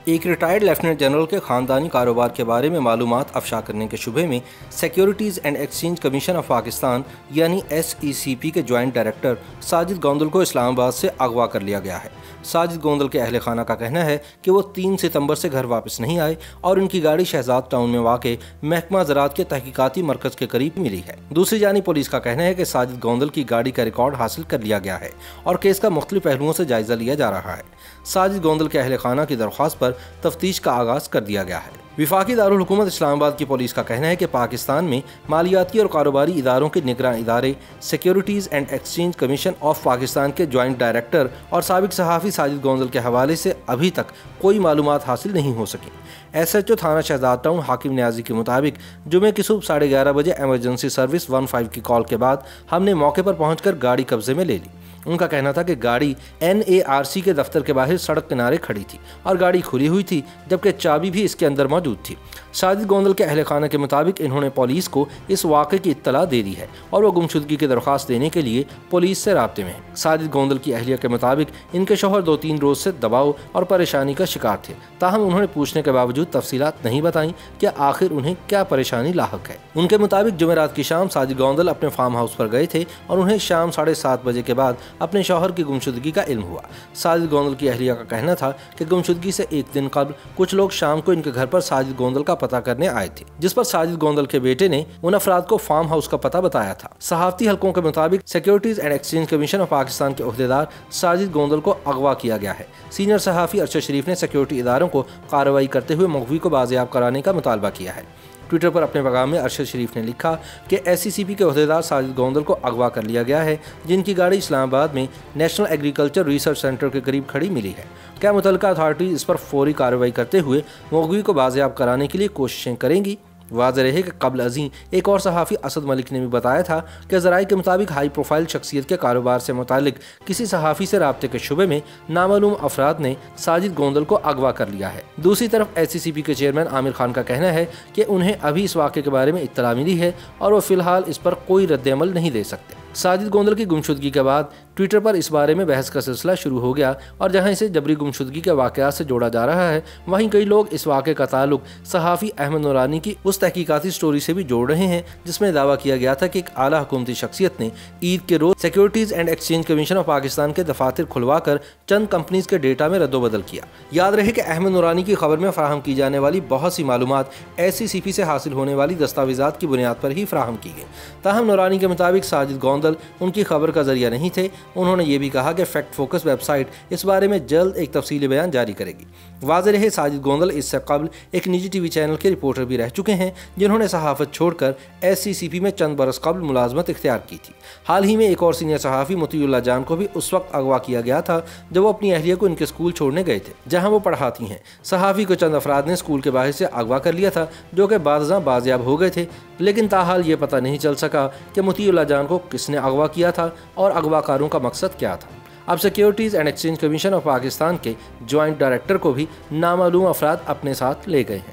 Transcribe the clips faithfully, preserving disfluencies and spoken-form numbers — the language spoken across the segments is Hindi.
एक रिटायर्ड लेफ्टिनेंट जनरल के खानदानी कारोबार के बारे में मालूमात अफशा करने के शुबे में securities and exchange commission of Pakistan यानी एस ई सी पी के ज्वाइंट डायरेक्टर साजिद गोंदल को इस्लामाबाद से अगवा कर लिया गया है। साजिद गोंदल के अहल खाना का कहना है कि वो तीन सितंबर से घर वापस नहीं आए और उनकी गाड़ी शहजाद टाउन में वाक़े महकमा ज़राअत के तहकीकाती मरकज़ के करीब मिली है। दूसरी जानिब पुलिस का कहना है कि साजिद गोंदल की गाड़ी का रिकॉर्ड हासिल कर लिया गया है और केस का मुख्तलिफ पहलुओं से जायजा लिया जा रहा है। साजिद गोंदल के अहल खाना की दरख्वास्त पर तफ्तीश का आगाज कर दिया गया है। विफाकी दारुल हुकूमत इस्लामाबाद की पुलिस का कहना है कि पाकिस्तान में मालियाती और कारोबारी इदारों के निगरान इदारे securities and exchange commission of Pakistan के ज्वाइंट डायरेक्टर और साबिक सहाफ़ी साजिद गोंदल के हवाले से अभी तक कोई मालूमात हासिल नहीं हो सकी। एस एच ओ थाना शहजाद टाउन हाकिम न्याजी के मुताबिक जुमे की सुबह साढ़े ग्यारह बजे एमरजेंसी सर्विस वन फाइव की कॉल के बाद हमने मौके पर पहुंचकर गाड़ी कब्जे में ले ली। उनका कहना था कि गाड़ी एन ए आर सी के दफ्तर के बाहर सड़क किनारे खड़ी थी और गाड़ी खुली हुई थी, जबकि चाबी भी इसके अंदर मौजूद थी। साजिद गोंदल के अहल खाना के मुताबिक इन्होंने पुलिस को इस वाक़े की इत्तला दे दी है और वो गुमशुदगी की दरख्वास्त देने के लिए पुलिस से राब्ते में है। साजिद गोंदल की अहलिया के मुताबिक इनके शौहर दो तीन रोज से दबाव और परेशानी का शिकार थे, ताहम उन्होंने पूछने के बावजूद तफसीलात नहीं बताई कि आखिर उन्हें क्या परेशानी लाहक है। उनके मुताबिक जुमेरात की शाम साजिद गोंदल अपने फार्म हाउस पर गए थे और उन्हें शाम साढ़े सात बजे के बाद अपने शौहर की गुमशुदगी का इल्म हुआ। साजिद गोंदल की अहलिया का कहना था कि गुमशुदगी से एक दिन कबल कुछ लोग शाम को इनके घर पर साजिद गोंदल का पता करने आए थे, जिस पर साजिद गोंदल के बेटे ने उन अफराद को फार्म हाउस का पता बताया था। सहाफती हलकों के मुताबिक securities and exchange commission of Pakistan के ओहदेदार साजिद गोंदल को अगवा किया गया है। सीनियर सहाफी अरशद शरीफ ने सिक्योरिटी इदारों को कार्रवाई करते हुए मुग़वी को बाजियाब कराने का मुतालबा किया है। ट्विटर पर अपने पैगाम में अरशद शरीफ ने लिखा कि एस ई सी पी के ओहदेदार साजिद गोंदल को अगवा कर लिया गया है, जिनकी गाड़ी इस्लामाबाद में नेशनल एग्रीकल्चर रिसर्च सेंटर के करीब खड़ी मिली है। क्या मुतल्लिका अथॉरिटी इस पर फौरी कार्रवाई करते हुए मुग़वी को बाजियाब कराने के लिए कोशिशें करेंगी? वाज़ेह रहे कि कबल अज़ीं एक और सहाफ़ी असद मलिक ने भी बताया था कि ज़राए के मुताबिक हाई प्रोफाइल शख्सियत के कारोबार से मुतालिक किसी सहाफ़ी से राब्ते के शुबे में नामालूम अफराद ने साजिद गोंदल को अगवा कर लिया है। दूसरी तरफ एस ई सी पी के चेयरमैन आमिर खान का कहना है कि उन्हें अभी इस वाक़े के बारे में इत्तला मिली है और वो फ़िलहाल इस पर कोई रद्द-ए-अमल नहीं दे सकते। साजिद गोंदल की गुमशुदगी के बाद ट्विटर पर इस बारे में बहस का सिलसिला शुरू हो गया और जहां इसे जबरी गुमशुदगी के वाक़यात से जोड़ा जा रहा है, वहीं कई लोग इस वाक़े का ताल्लुक सहाफ़ी अहमद नूरानी की उस तहकीकाती स्टोरी से भी जोड़ रहे हैं जिसमें दावा किया गया था कि एक आला हुकूमती शख्सियत ने ईद के रोज securities and exchange commission of Pakistan के दफातर खुलवा कर चंद कंपनीज के डेटा में रद्दोबदल किया। याद रहे कि अहमद नूरानी की खबर में फराहम की जाने वाली बहुत सी मालूमात एस ई सी पी से हासिल होने वाली दस्तावेजात की बुनियाद पर ही फराहम की गई। ताहम नूरानी के मुताबिक साजिद गोंदल उनकी खबर का जरिया नहीं थे। उन्होंने ये भी कहा कि फैक्ट फोकस वेबसाइट इस बारे में जल्द एक तफसीली बयान जारी करेगी। वाज़ेह रहे साजिद गोंदल इससे कबल एक निजी टीवी चैनल के रिपोर्टर भी रह चुके हैं, जिन्होंने सहाफ़त छोड़कर एस सी सी पी में चंद बरस कबल मुलाजमत इख्तियार की थी। हाल ही में एक और सीनियर सहाफ़ी मुतीउल्लाह जान को भी उस वक्त अगवा किया गया था जब वो अपनी अहलिया को इनके स्कूल छोड़ने गए थे जहाँ वो पढ़ाती हैं। सहाफ़ी को चंद अफराद ने स्कूल के बाहर से अगवा कर लिया था, जो कि बाज़ बाजियाब हो गए थे, लेकिन ताहाल ये पता नहीं चल सका कि मुतीउल्लाह जान को किसने अगवा किया था और अगवाकारों का मकसद क्या था। अब securities and exchange commission of Pakistan के ज्वाइंट डायरेक्टर को भी नामालूम अफराद अपने साथ ले गए हैं।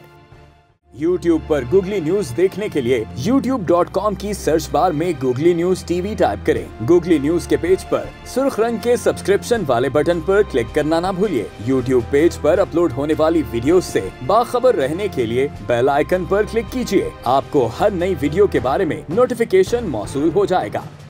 यूट्यूब पर गूगली न्यूज देखने के लिए यूट्यूब डॉट कॉम की सर्च बार में गूगली न्यूज टीवी टाइप करें। गूगली न्यूज के पेज पर सुर्ख रंग के सब्सक्रिप्शन वाले बटन पर क्लिक करना ना भूलिए। यूट्यूब पेज पर अपलोड होने वाली वीडियोस से बाखबर रहने के लिए बेल आइकन पर क्लिक कीजिए। आपको हर नई वीडियो के बारे में नोटिफिकेशन मौसूल हो जाएगा।